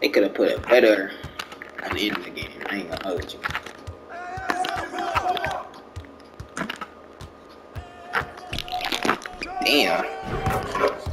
They could have put it better at the end of the game. I ain't gonna hold you. Damn.